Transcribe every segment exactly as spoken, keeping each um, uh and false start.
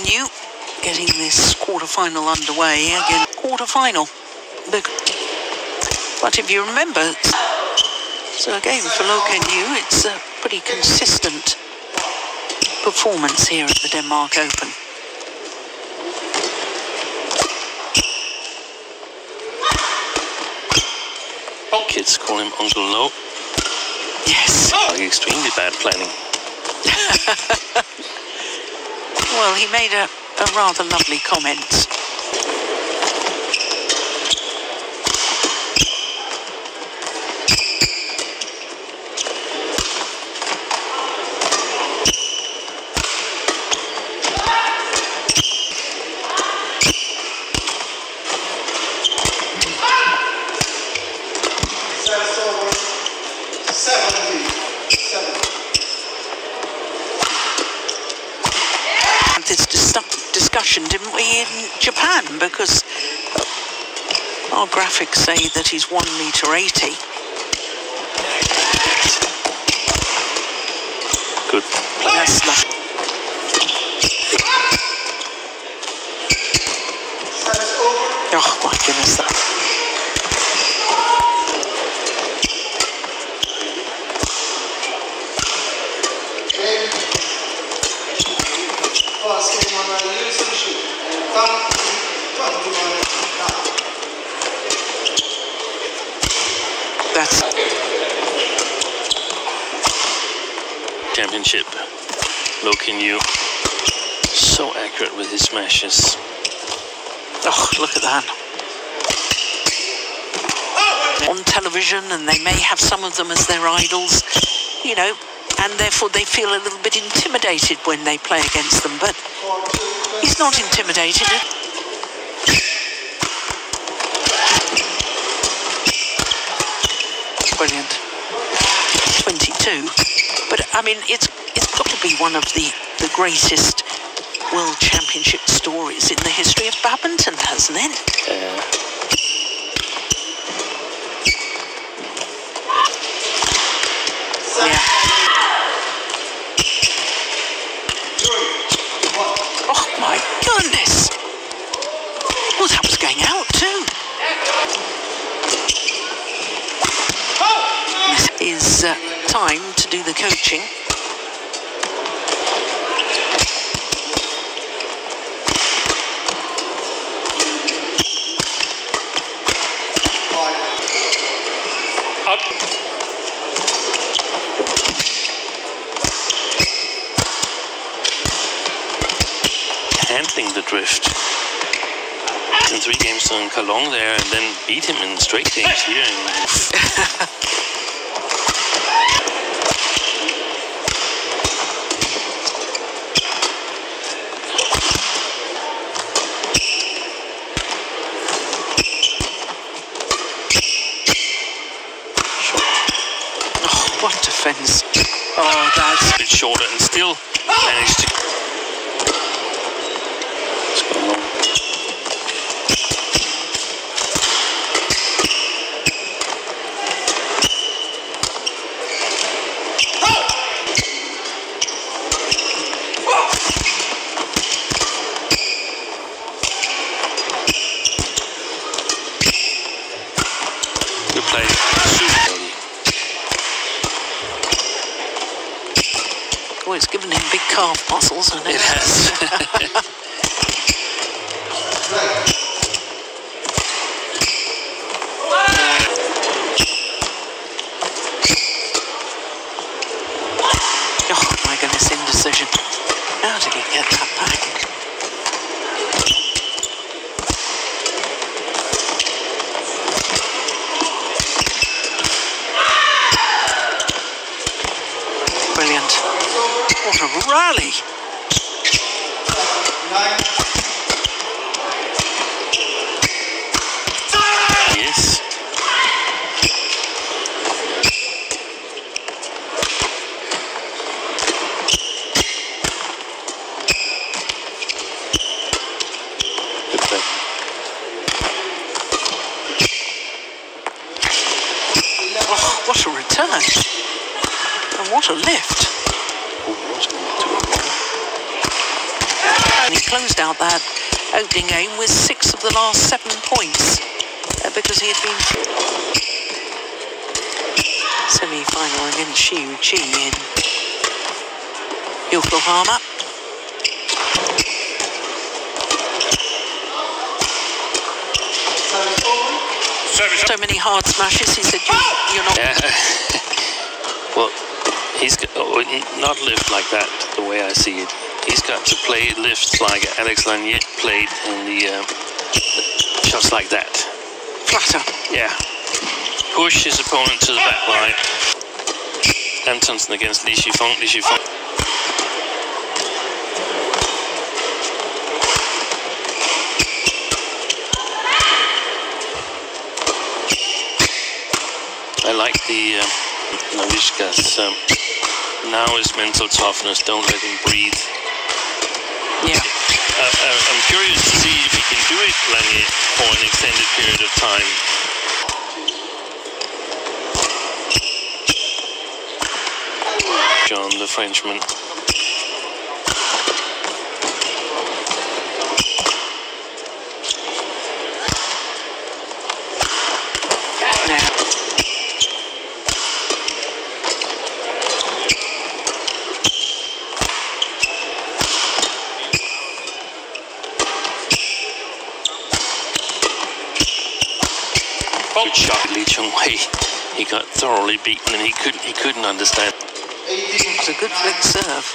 Yew getting this quarter-final underway. Again, quarter-final. But if you remember, so again for Loh Kean Yew, it's a pretty consistent performance here at the Denmark Open. Kids call him Uncle Loh. Yes. Like extremely bad planning. Well, he made a, a rather lovely comment. This discussion, didn't we, in Japan? Because our graphics say that he's one meter eighty. Good. That's lovely. Oh my goodness, that. That's championship. Loh Kean Yew, so accurate with his smashes. Oh, look at that. On television, and they may have some of them as their idols, you know, and therefore they feel a little bit intimidated when they play against them, but he's not intimidated. Brilliant. twenty-two. But, I mean, it's it's got to be one of the, the greatest World Championship stories in the history of badminton, hasn't it? Yeah. Yeah. Oh, my goodness. Well, that was going out, too. This is uh, time to do the coaching. Up. Handling the drift in three games on Cologne there, and then beat him in straight games here. What defence. Oh, that's a bit shorter and still managed to. What's going on? Good play. Super. Oh, it's given him big calf muscles, hasn't it? It has. Oh my goodness, indecision. How did he get that back? Brilliant. What a rally! Yes. Good play. Oh, what a return! And what a lift! Oh, what's going to do? And he closed out that opening game with six of the last seven points uh, because he had been semi-final against Yew in Yokohama. So many hard smashes, he said, you, you're not... Yeah. Well, he's got, oh, not lift like that, the way I see it. He's got to play lifts like Alex Lanier played in the uh, shots like that. Flatter. Yeah. Push his opponent to the back line. Antonsen against Li Shifeng. Li Shifeng. I like the um, Navishka's um, now his mental toughness. Don't let him breathe. Yeah. Uh, I'm curious to see if he can do it, Lanier, for an extended period of time. John, the Frenchman. Good shot, Lee Chung-wei. He got thoroughly beaten, and he couldn't. He couldn't understand. It was a good flick serve.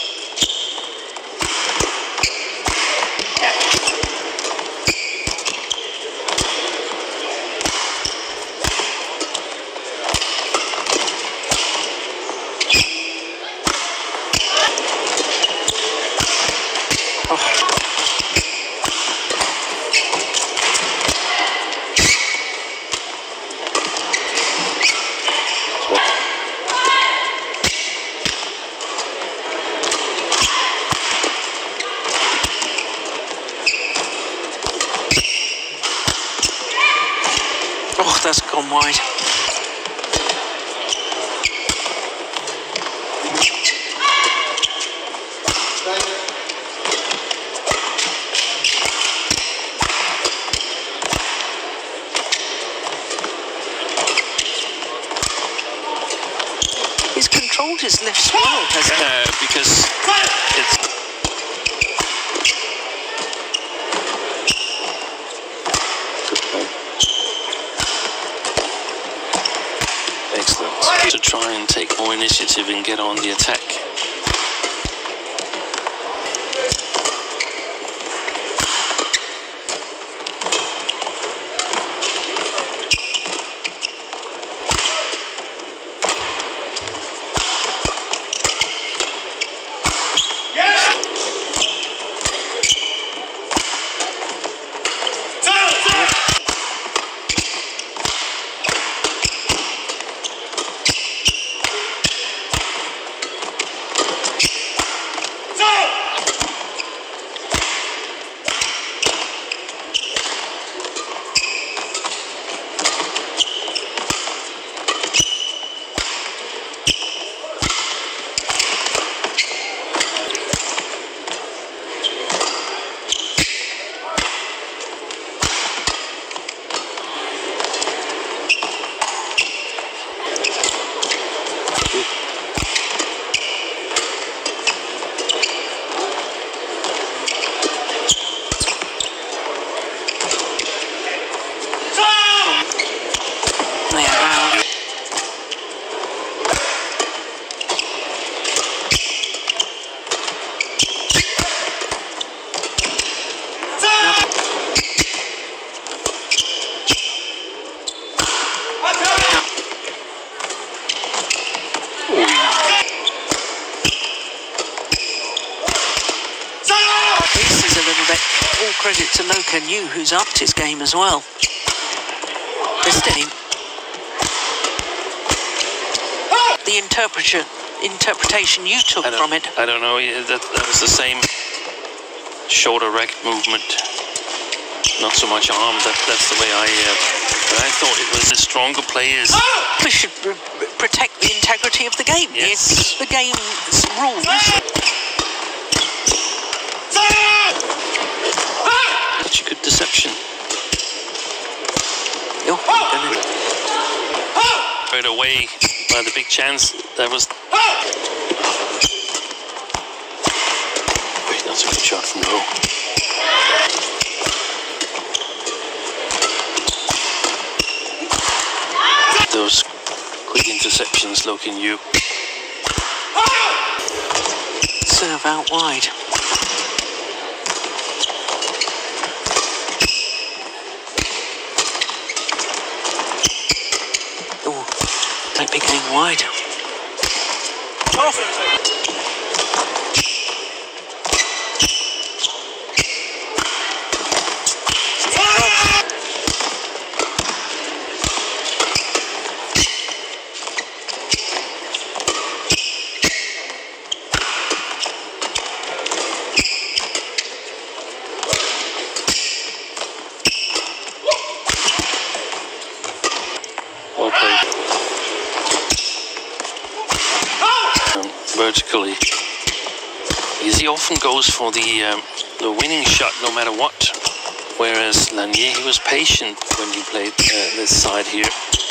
Oh, that's gone wide. He's controlled his lifts well, hasn't he? Uh, because it's... Excellent. To try and take more initiative and get on the attack. All credit to Loh Kean Yew, who's upped his game as well. This game, the interpretation interpretation you took from it. I don't know. That that was the same shoulder racket movement, not so much arm. That that's the way I. Uh, but I thought it was the stronger players. We should protect the integrity of the game. Yes. It's the game's rules. Right away by the big chance. That was. Wait, that's a good shot from Loh. Those quick interceptions, Loh Kean Yew. Serve out wide. Oh, might be going wide. Off. Vertically, because he often goes for the um, the winning shot no matter what, whereas Lanier, he was patient when he played uh, this side here.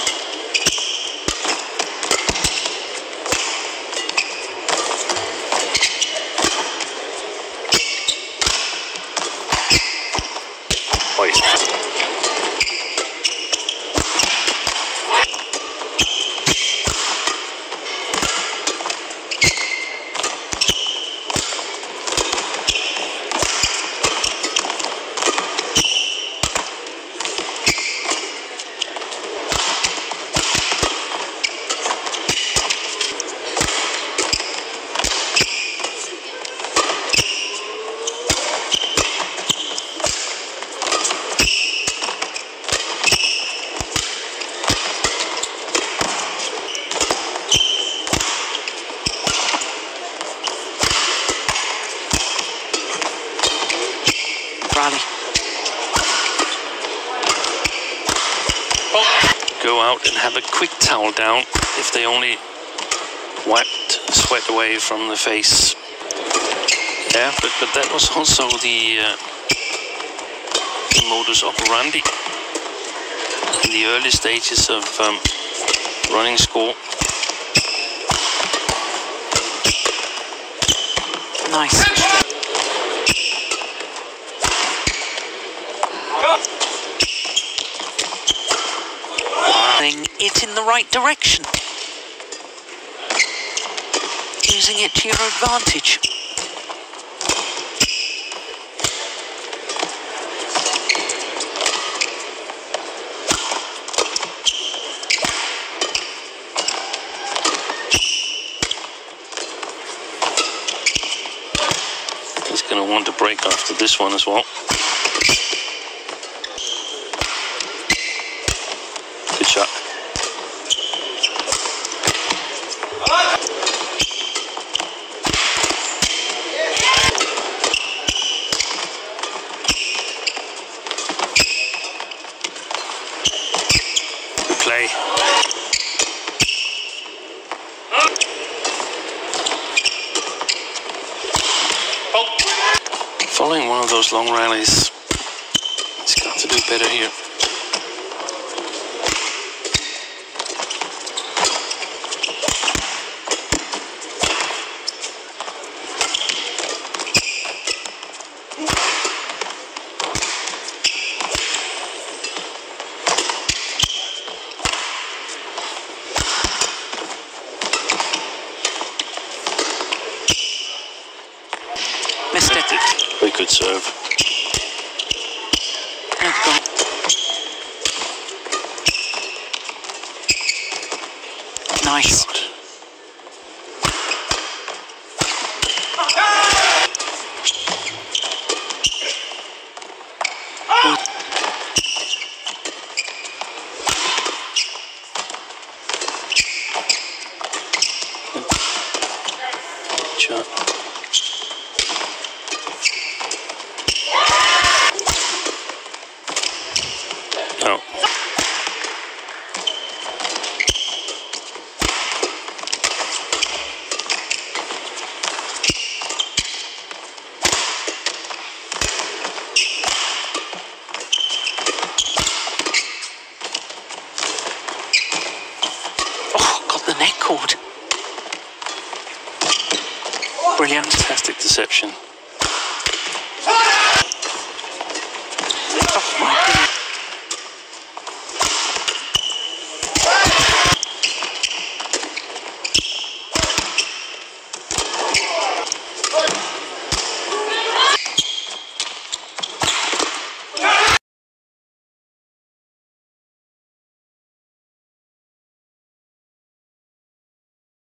Go out and have a quick towel down if they only wiped sweat away from the face. Yeah, but, but that was also the, uh, the modus operandi in the early stages of um, running score. Nice. It in the right direction. Using it to your advantage. He's going to want to break after this one as well. Good shot. Play. Following one of those long rallies, he's got to do better here. Missed it. Very good serve. Nice. Shot. Oh. court. Brilliant. Fantastic deception.